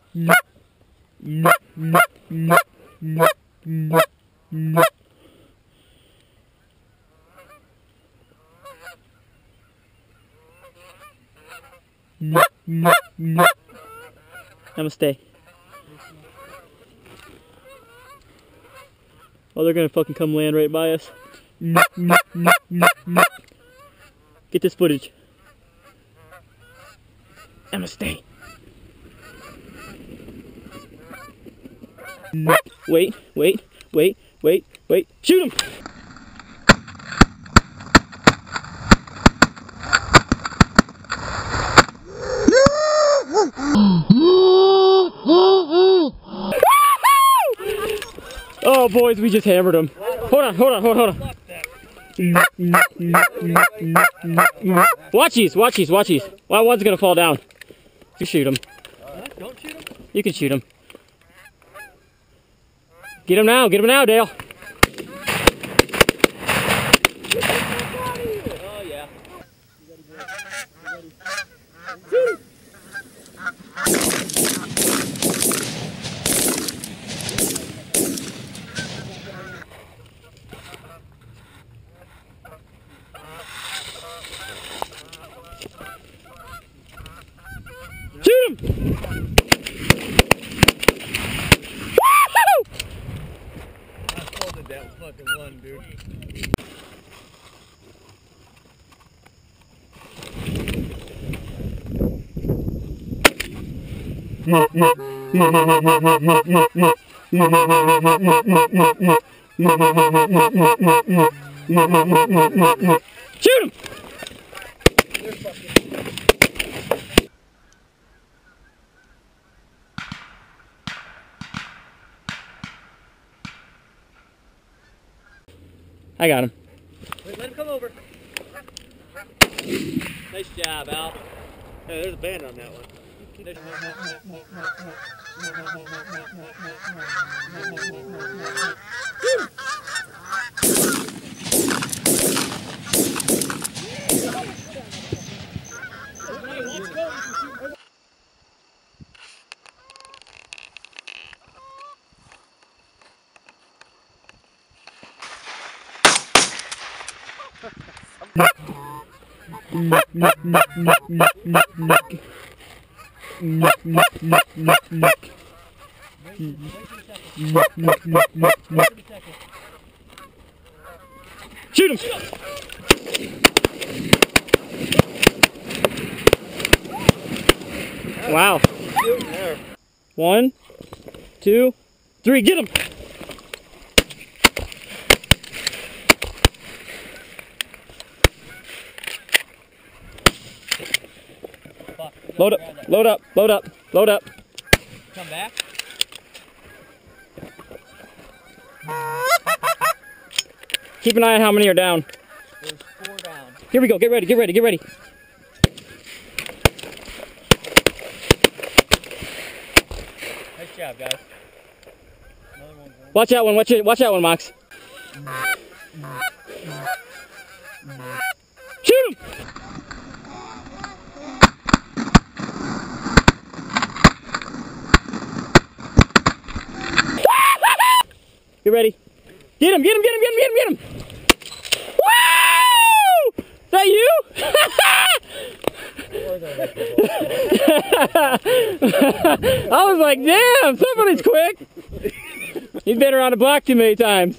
Namaste. Oh, they're gonna fucking come land right by us. Get this footage. Namaste. Wait. Shoot him! Oh, boys, we just hammered him. Hold on. Watch these. Well, one's gonna fall down. You shoot him. Don't shoot him. You can shoot him. Get him now, Dale. Oh yeah. Shoot him! That fucking one, dude. Shoot him! I got him. Wait, let him come over. Nice job, Al. Hey, there's a band on that one. Shoot him! Wow. 1, 2, 3, get him! Load up. Come back. Keep an eye on how many are down. There's 4 down. Here we go, get ready. Nice job, guys. Another one. Watch that one, Mox. Shoot him! Get ready. Get him! Woo! Is that you? I was like, damn, somebody's quick. He's been around the block too many times.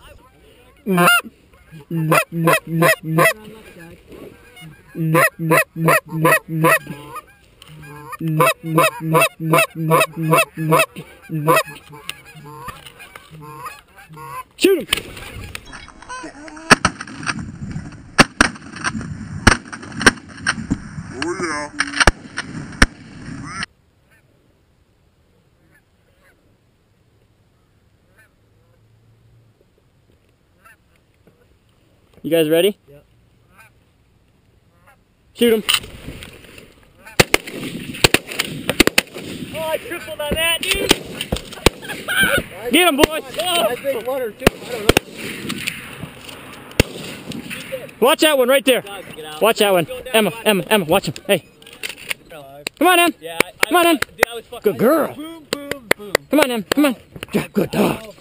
Shoot him! Oh yeah. You guys ready? Yep. Shoot him! Oh, I tripled on that, dude! Get him, boys! I think 1 or 2, I don't know. Watch that one right there. Watch that one. Emma, watch him. Hey. 5. Come on, Em. Yeah, Come on, Em. Dude, I was fucking. Good girl. Boom, boom, boom. Come on, Em. Come on. Good dog.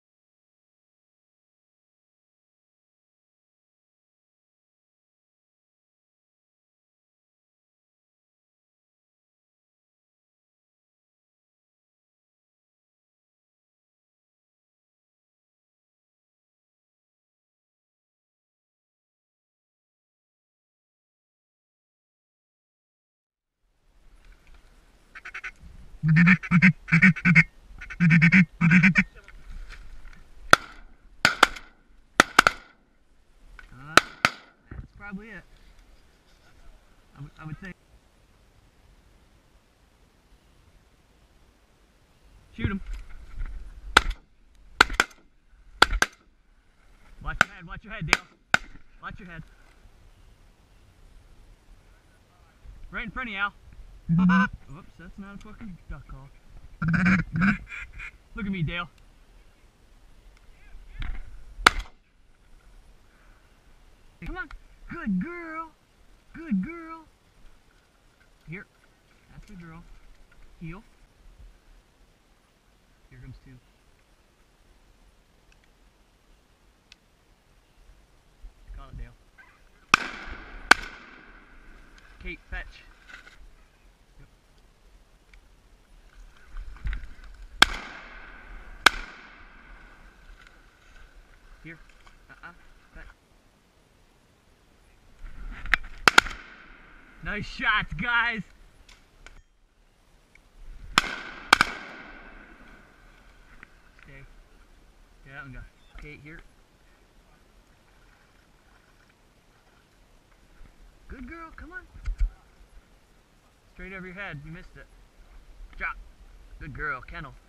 That's probably it. I would say. Shoot him. Watch your head, Dale. Watch your head. Right in front of you, Al. Whoops, that's not a fucking duck call. Look at me, Dale. Come on. Good girl. Good girl. Here. That's the girl. Heel. Here comes two. Call it, Dale. Kate, fetch. Yep. Here. Fetch. Nice shots, guys. Stay. Get out and go. Kate, here. Good girl, come on. Straight over your head, you missed it. Drop. Good girl, kennel.